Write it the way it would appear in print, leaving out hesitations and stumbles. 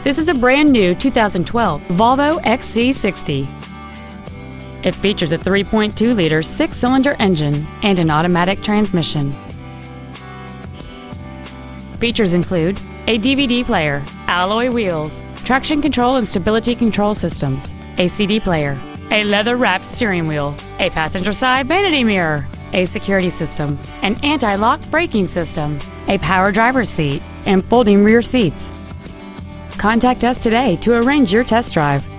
This is a brand new 2012 Volvo XC60. It features a 3.2-liter six-cylinder engine and an automatic transmission. Features include a DVD player, alloy wheels, traction control and stability control systems, a CD player, a leather-wrapped steering wheel, a passenger side vanity mirror, a security system, an anti-lock braking system, a power driver's seat, and folding rear seats. Contact us today to arrange your test drive.